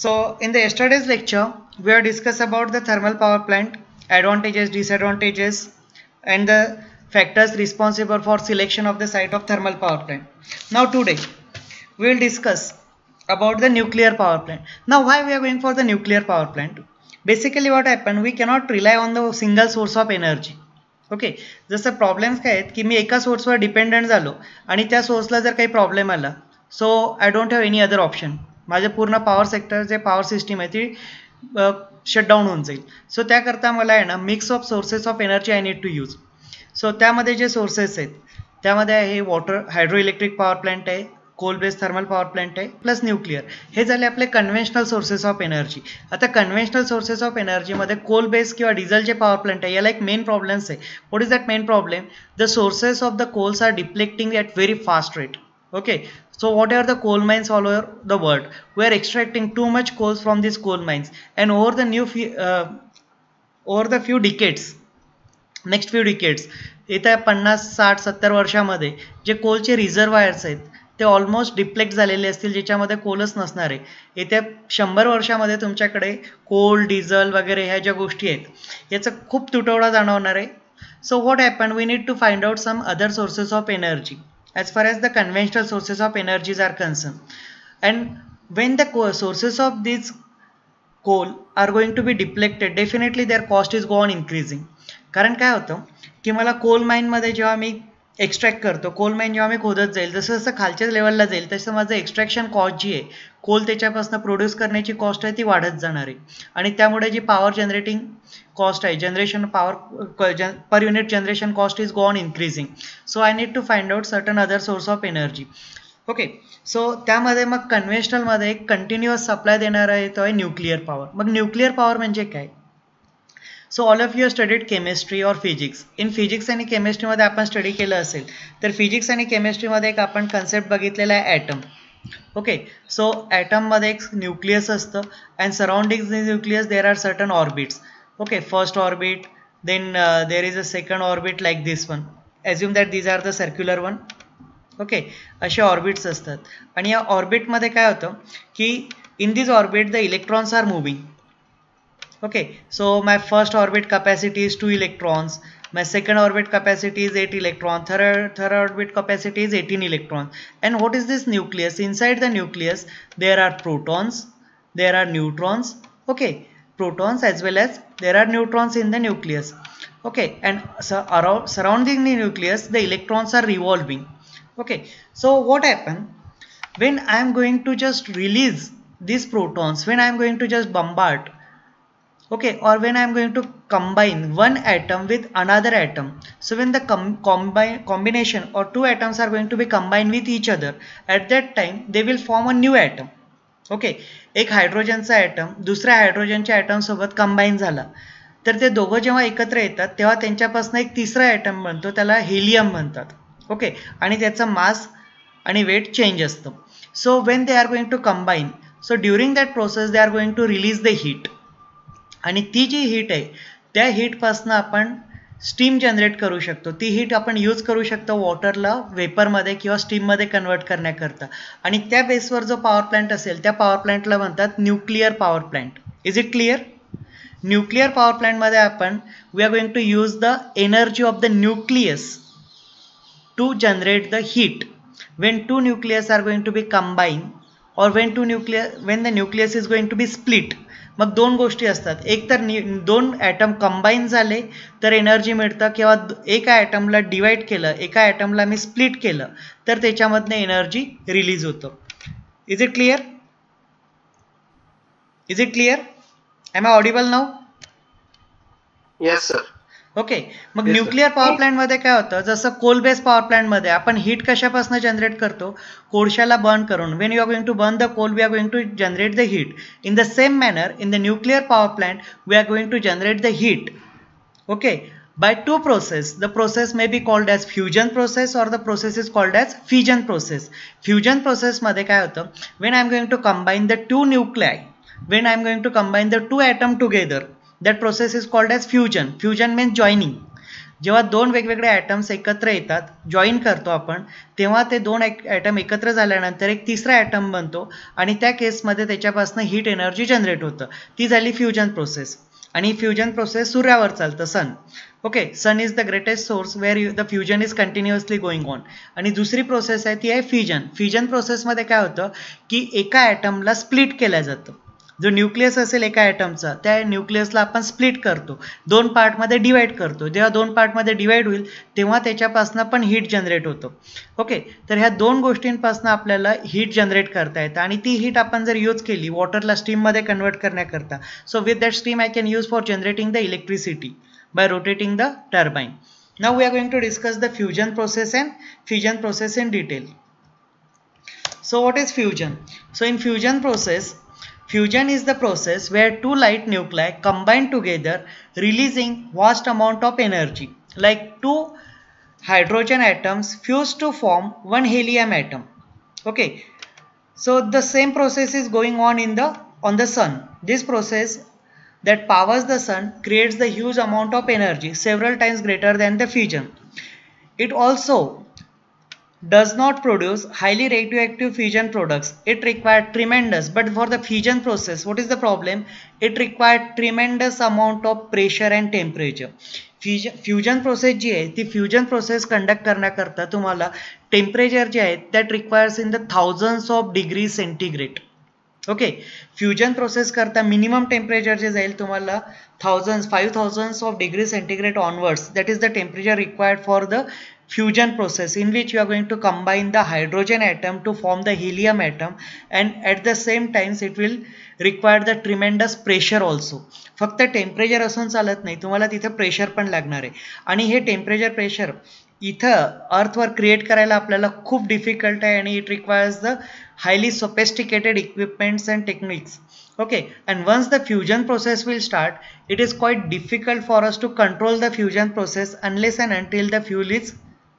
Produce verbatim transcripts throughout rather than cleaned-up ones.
So in the yesterday's lecture, we have discussed about the thermal power plant, advantages, disadvantages, and the factors responsible for selection of the site of thermal power plant. Now today, we will discuss about the nuclear power plant. Now why we are going for the nuclear power plant? Basically what happened, we cannot rely on the single source of energy. Okay जसं problems काय आहेत की मी एका सोर्सवर dependent झालो आणि त्या सोर्सला जर काही प्रॉब्लेम आला so I don't have any other option माझे पूर्ण पॉवर सेक्टर जे पॉवर सिस्टीम आहे ती शटडाऊन होऊन जाईल. सो त्याकरता मला आहे ना mix of sources of energy I need to use. So त्यामध्ये जे सोर्सेस आहेत त्यामध्ये आहे water hydro electric power plant आहे, coal based thermal power plant आहे प्लस न्यूक्लिअर. हे झाले आपले कन्व्हेन्शनल सोर्सेस ऑफ एनर्जी. आता कन्व्हेन्शनल सोर्सेस ऑफ एनर्जीमध्ये कोल बेस्ड किंवा डिझेल जे पॉवर प्लांट आहे याला एक मेन प्रॉब्लेम्स आहे. What is that main problem? The sources of the coals are डिप्लेक्टिंग at very fast rate. Okay so whatever the coal mines all over the world, we are extracting too much coals from these coal mines, and over the new uh, over the few decades, next few decades, येत्या पन्नास साठ सत्तर वर्षामध्ये जे कोलचे रिझर्वायर्स आहेत ते almost डिप्लेक्ट झालेले असतील, ज्याच्यामध्ये कोलच नसणार आहे. येत्या शंभर वर्षामध्ये तुमच्याकडे कोल डिझेल वगैरे ह्या ज्या गोष्टी आहेत याचा खूप तुटवडा जाणवणार आहे. So what happen, we need to find out some other sources of energy as far as the conventional sources of energies are concerned. And when the sources of these coal are going to be depleted, definitely their cost is go on increasing. कारण काय होतं की मला कोल माइनमध्ये जेव्हा मी extract करतो, coal mine जेव्हा मी खोदत जाईल जसं जसं खालच्या लेवलला जाईल तसं माझं एक्स्ट्रॅक्शन कॉस्ट जी आहे कोल त्याच्यापासून प्रोड्यूस करण्याची कॉस्ट आहे ती वाढत जाणार आहे. आणि त्यामुळे जी पॉवर जनरेटिंग कॉस्ट आहे, generation power per unit generation cost is go on increasing. So I need to find out certain other source of energy. Okay so त्यामध्ये मग कन्व्हेन्शनलमध्ये एक कंटिन्युअस सप्लाय देणारा येतो आहे न्यूक्लिअर पॉवर. मग न्यूक्लिअर पॉवर म्हणजे काय? So all of you studied chemistry और फिजिक्स. इन फिजिक्स आणि केमिस्ट्रीमध्ये आपण स्टडी केलं असेल तर फिजिक्स आणि केमिस्ट्रीमध्ये एक आपण कन्सेप्ट बघितलेला आहे ॲटम. ओके सो ॲटममध्ये एक न्यूक्लियस असतं and surrounding the nucleus there are certain orbits. Okay first orbit, then there is a second orbit like this one. Assume that these are the circular one. Okay असे orbits असतात आणि या ऑर्बिटमध्ये काय होतं की in this orbit the electrons are moving. Okay, so my first orbit capacity is two electrons, my second orbit capacity is eight electrons, third, third orbit capacity is eighteen electrons. And what is this nucleus? Inside the nucleus there are protons, there are neutrons. Okay, protons as well as there are neutrons in the nucleus. Okay, and so around surrounding the nucleus the electrons are revolving. Okay, so what happens when I am going to just release these protons, when I am going to just bombard, okay, or when I am going to combine one atom with another atom. So when the com combine combination or two atoms are going to be combined with each other, at that time they will form a new atom. Okay, एक हायड्रोजनचा atom दुसऱ्या हायड्रोजनच्या atom सोबत combine झाला तर ते दोघं जेव्हा एकत्र येतात तेव्हा त्यांच्यापासून एक तिसरा ॲटम बनतो, त्याला हेलियम म्हणतात. ओके आणि त्याचं मास आणि वेट चेंज असतं. So when they are going to combine, so during that process they are going to release the heat. आणि ती जी हीट आहे त्या हीटपासून आपण स्टीम जनरेट करू शकतो. ती हीट आपण यूज करू शकतो वॉटरला वेपरमध्ये किंवा स्टीममध्ये कन्वर्ट करण्याकरता. आणि त्या बेसवर जो पॉवर प्लांट असेल त्या पॉवर प्लांटला म्हणतात nuclear power plant. Is it clear? Nuclear power प्लांटमध्ये आपण we are going to use the energy of the nucleus to generate the heat when two nucleus are going to be combine और when two nucleus when the nucleus is going to be split. मग दोन गोष्टी असतात, एक तर दोन atom combine झाले तर एनर्जी मिळतं किंवा एका ॲटमला डिवाइड केलं, एका ॲटमला मी स्प्लिट केलं तर त्याच्यामधनं एनर्जी रिलीज होतं. Is it clear? Is it clear? Am I audible now? Yes sir. Okay मग न्यूक्लिअर पॉवर प्लांटमध्ये काय होतं, जसं कोल बेस्ड पॉवर प्लांटमध्ये आपण हीट कशापासून जनरेट करतो, कोळशाला बर्न करून. When you are going to burn the coal we are going to generate the heat. In the same manner in the nuclear power plant we are going to generate the heat. Okay by two process. The process may be called as fusion process or the process is called as fission process. Fusion process मध्ये काय होतं, when I am going to combine the two nuclei, when I am going to combine the two atom together, that process is called as fusion. Fusion means joining. जेव्हा दोन वेगवेगळे atoms एकत्र येतात, join करतो आपण, तेव्हा ते दोन ॲटम एकत्र झाल्यानंतर एक तिसरा ॲटम बनतो आणि त्या केसमध्ये त्याच्यापासून हीट एनर्जी जनरेट होतं. ती झाली फ्युजन प्रोसेस. आणि फ्युजन प्रोसेस सूर्यावर चालतं, sun. Okay, sun is the greatest source where the fusion is continuously going on. आणि दुसरी प्रोसेस आहे ती आहे फ्युजन. फ्युजन प्रोसेसमध्ये काय होतं की एका ॲटमला स्प्लिट केलं जातं. जो न्यूक्लियस असेल एका ॲटमचा, त्या न्यूक्लियसला आपण स्प्लिट करतो, दोन पार्टमध्ये डिवाइड करतो. जेव्हा दोन पार्टमध्ये डिवाइड होईल तेव्हा त्याच्यापासून पण हीट जनरेट होतो. ओके, तर ह्या दोन गोष्टींपासून आपल्याला हीट जनरेट करता येतं आणि ती हीट आपण जर यूज केली वॉटरला स्टीममध्ये कन्वर्ट करण्याकरता, so with that steam I can use for generating the electricity by rotating the turbine. Now we are going to discuss the fusion process and fission process in detail. So what is fusion? So in fusion process, fusion is the process where two light nuclei combine together, releasing vast amount of energy, like two hydrogen atoms fuse to form one helium atom. Okay, so the same process is going on in the on the sun. This process that powers the sun creates the huge amount of energy, several times greater than the fusion. It also does not produce highly radioactive fusion products. It requires tremendous, but for the fusion process, what is the problem? It requires tremendous amount of pressure and temperature. Fusion process जी आहे ती fusion process conduct करण्याकरता तुम्हाला temperature जे आहे that requires in the thousands of degree centigrade. Okay, fusion process करता minimum temperature जे जाईल तुम्हाला thousands five thousands of degree centigrade onwards, that is the temperature required for the fusion process in which you are going to combine the hydrogen atom to form the helium atom, and at the same times it will require the tremendous pressure also. फक्त temperature असून चालत नाही, तुम्हाला तिथे pressure पण लागणार आहे. आणि हे टेम्परेचर प्रेशर इथं अर्थवर क्रिएट करायला आपल्याला खूप डिफिकल्ट आहे आणि it requires the highly sophisticated equipments and techniques. Okay, and once the fusion process will start, it is quite difficult for us to control the fusion process unless and until the fuel is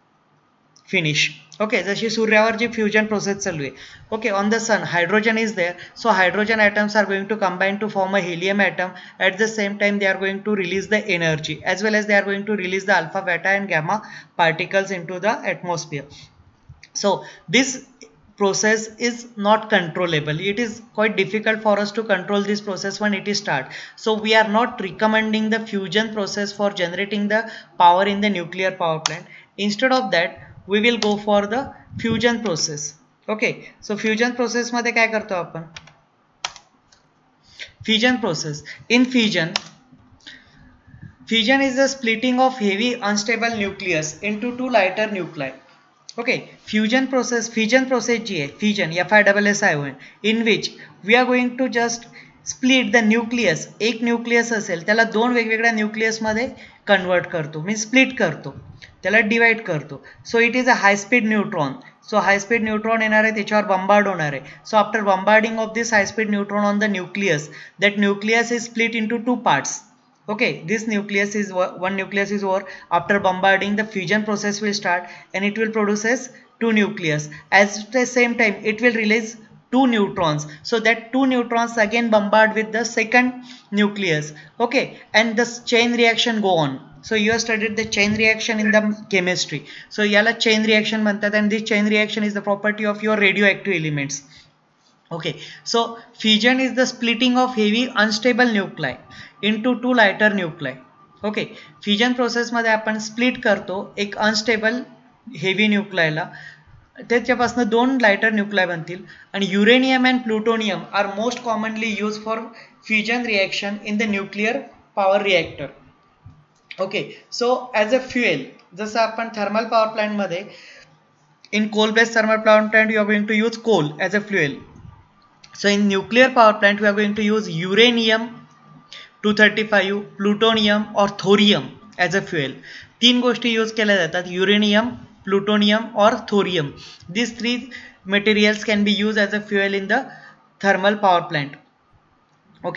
finished. Okay, जशी सूर्यावर जी fusion process चालू आहे. Okay, on the sun hydrogen is there, so hydrogen atoms are going to combine to form a helium atom. At the same time they are going to release the energy, as well as they are going to release the alpha, beta and gamma particles into the atmosphere. So this process is not controllable. It is quite difficult for us to control this process when it is start. So we are not recommending the fusion process for generating the power in the nuclear power plant. Instead of that we will go for the fusion process. Okay, so fusion process मध्ये काय करतो आपण? Fusion process. In fusion, fusion is the splitting of heavy unstable nucleus into two lighter nuclei. Okay, fusion process, fusion process जी आहे, fusion F I S S I O N, in which we are going to just split the nucleus. एक nucleus असेल त्याला दोन वेगवेगळ्या nucleus मध्ये convert करतो, means split करतो, त्याला डिवाइड करतो. So it is a high speed neutron. So high speed neutron येणार आहे, त्याच्यावर बंबार्ड होणार आहे. So after bombarding of this high speed neutron on the nucleus, that nucleus is split into two parts. Okay, this nucleus is one nucleus is over. After bombarding, the fusion process will start and it will produce as two nucleus. At the same time it will release two neutrons, so that two neutrons again bombard with the second nucleus. Okay, and the chain reaction go on. So you have studied the chain reaction in the chemistry. So yala chain reaction म्हणतात, and this chain reaction is the property of your radioactive elements. Okay, so fusion is the splitting of heavy unstable nuclei into two lighter nuclei. Okay, fusion process मध्ये आपण split करतो एक unstable heavy न्यूक्लायला, त्याच्यापासून दोन lighter nuclei बनतील. आणि uranium and plutonium are most commonly use for fusion reaction in the nuclear power reactor. Okay, so as a fuel, जसं आपण थर्मल पॉवर प्लांट मध्ये in coal based thermal power plant you are going to use coal as a fuel. So in nuclear power plant we are going to use uranium two thirty-five, plutonium or thorium as a fuel. तीन गोष्टी use केल्या जातात, uranium, plutonium or thorium. These three materials can be used as a fuel in the thermal power plant. Okay,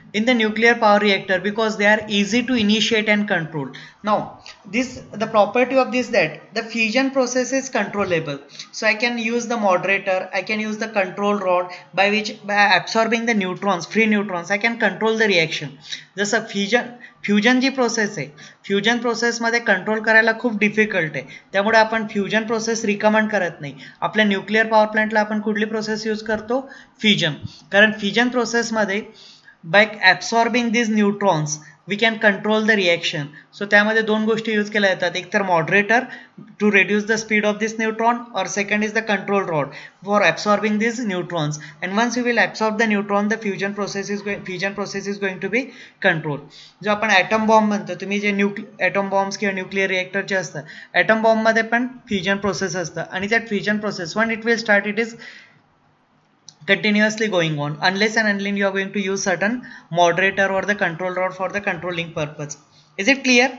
in the nuclear power reactor because they are easy to initiate and control. Now this the property of this that the fusion process is controllable, so I can use the moderator, I can use the control rod by which by absorbing the neutrons, free neutrons, I can control the reaction. जसं fusion fusion जी process आहे, fusion process मध्ये control करायला खूप difficult आहे, त्यामुळे आपण fusion process recommend करत नाही. आपल्या न्यूक्लियर पॉवर प्लांटला आपण कुठली प्रोसेस यूज करतो? फ्युजन. कारण फ्युजन प्रोसेस मध्ये by absorbing these neutrons we can control the reaction. So त्यामध्ये दोन गोष्टी यूज केल्या जातात, एक तर moderator to reduce the speed of this neutron, or second is the control rod for absorbing these neutrons. And once you will absorb the neutron, the fusion process is going fusion process is going to be controlled. जो आपण atom bomb म्हणतो, तुम्ही जे atom bombs किंवा nuclear reactor चे असतात, atom bomb मध्ये पण fusion process असतं, आणि that fusion process when it will start it is continuously going on unless and until you are going to use certain moderator or the control rod for the controlling purpose. Is it clear?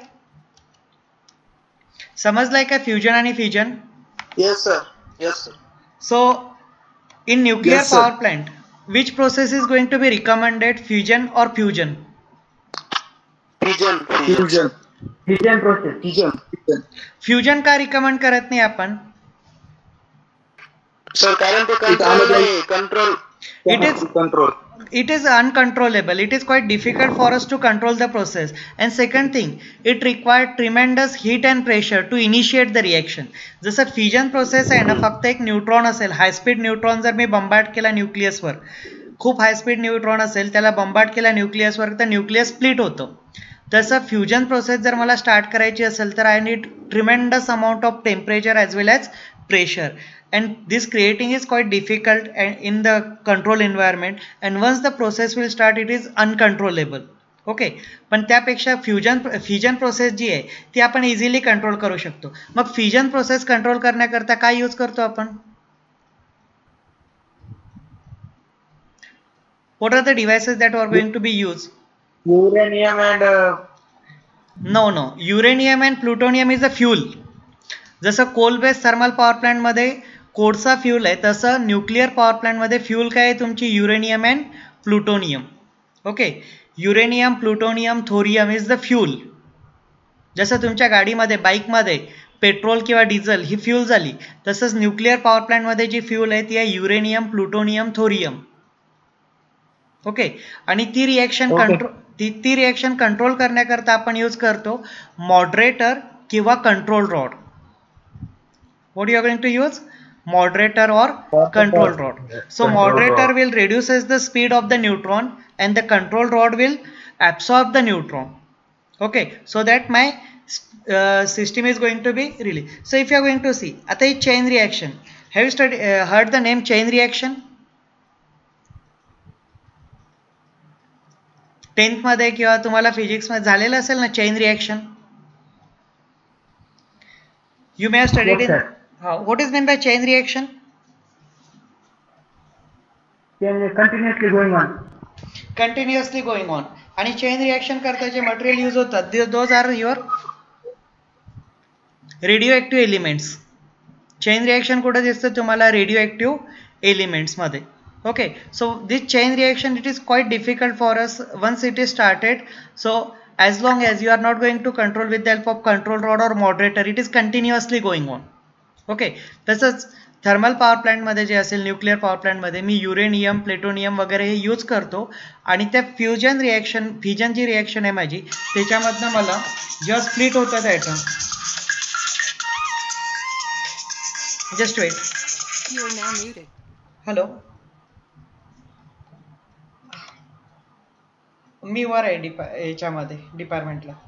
समजलाय का fusion आणि fission? Yes sir. Yes sir. So in nuclear Yes, power sir. plant, which process is going to be recommended, fusion or fusion? Fusion. Fusion. Fusion process. Fusion. Fusion का recommend करत नाही आपण? Sir, कारण ते control आहे, control. It is control. it is uncontrollable. It is quite difficult for us to control the process. And second thing, it required tremendous heat and pressure to initiate the reaction. जसं fusion process आहे ना, फक्त एक neutron असेल, हाय speed neutron जर मी बंबार्ड केला nucleus वर, खूप हाय speed neutron असेल, त्याला बंबार्ड केला न्यूक्लियस वर, तर न्यूक्लियस स्प्लिट होतो. तसं फ्युजन प्रोसेस जर मला स्टार्ट करायची असेल तर I need tremendous amount of temperature as well as pressure, and this creating is quite difficult in the control environment, and once the process will start it is uncontrollable. Okay, पण त्यापेक्षा fusion fusion process जी आहे ती आपण easily control करू शकतो. मग fusion process control करण्याकरता काय यूज करतो आपण? What are the devices that are going to be used? Uranium and uh, No, no. Uranium and plutonium is a fuel. जसं coal based thermal power plant मध्ये कोळसा fuel आहे, तसं nuclear power plant मध्ये fuel काय आहे तुमची? Uranium and plutonium. Okay, uranium, plutonium, thorium is the fuel. जसं तुमच्या गाडीमध्ये, बाईकमध्ये पेट्रोल किंवा डिझेल ही फ्यूल झाली, तसंच न्यूक्लियर पॉवर प्लांट मध्ये जी फ्यूल आहे ती आहे युरेनियम, प्लुटोनियम, थोरियम. ओके, आणि ती रिएक्शन कंट्रोल ती ती रिएक्शन कंट्रोल करण्याकरता आपण यूज करतो मॉडरेटर किंवा control rod. What you are going to use? Moderator or control rod. So moderator will reduces the speed of the neutron and the control rod will absorb the neutron. Okay, so that my uh, system is going to be released. So if you are going to see, आता ही chain reaction. Have you studied, uh, heard the name chain reaction? Tenth मध्ये किंवा तुम्हाला physics मध्ये झालेलं असेल ना chain reaction? You may have studied in. Uh, what is meant by chain reaction? chain continuously going on. Continuously going on. आणि chain reaction करता जे मटेरियल यूज होतात, those are your radioactive elements. chain reaction कुठे दिसतं तुम्हाला? radioactive elements मध्ये. Okay, so this chain reaction, it is quite difficult for us once it is started. So as long as you are not going to control with the help of control rod or moderator, it is continuously going on. Okay, तसंच thermal power plant मध्ये जे असेल, nuclear power plant मध्ये मी uranium, प्लेटोनियम वगैरे हे use करतो, आणि त्या fusion reaction fusion जी रिएक्शन आहे माझी, त्याच्यामधनं मला जेव्हा स्प्लिट होतात ॲटम, जस्ट वेट, हॅलो, मी वर आहे डिपा याच्यामध्ये डिपार्टमेंटला.